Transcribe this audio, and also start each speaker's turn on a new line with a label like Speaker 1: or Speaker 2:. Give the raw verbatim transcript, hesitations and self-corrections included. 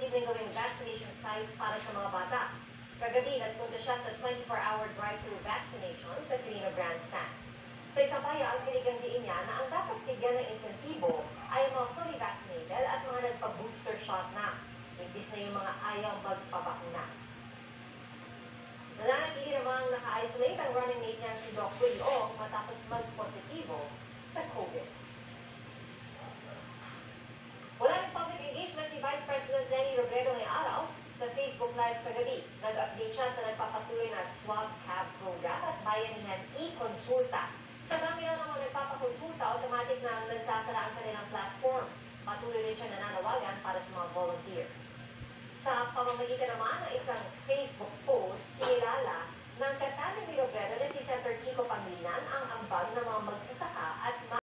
Speaker 1: posibleng gawing vaccination site para sa mga bata. Kagabi, nagpunta siya sa twenty-four hour drive-thru vaccination sa Quirino Grandstand. Sa isang payag, binigyan din niya na ang dapat bigyan ng insentibo ay ang mga fully vaccinated at mga nagpa-booster shot na, imbis na yung mga ayaw magpabakuna. Nananatili namang naka-isolate ang running mate niya si Doc Willie Ong matapos mag-positibo sa COVID. Wala ng public engagement si Vice President Leni Robredo ngayong araw. Sa Facebook Live kagabi, nag-update siya sa nagpapatuloy na swab cab program at bayanihan e-consulta. Sa dami na naman nagpapakonsulta, automatic na nagsasara ang kanilang platform. Patuloy rin siya nananawagan para sa mga volunteer. Sa pamamagitan naman ng isang Facebook post, kinilala ng katalo ni Robredo na si Senator Kiko Pangilinan ang ambag ng mga magsasaka at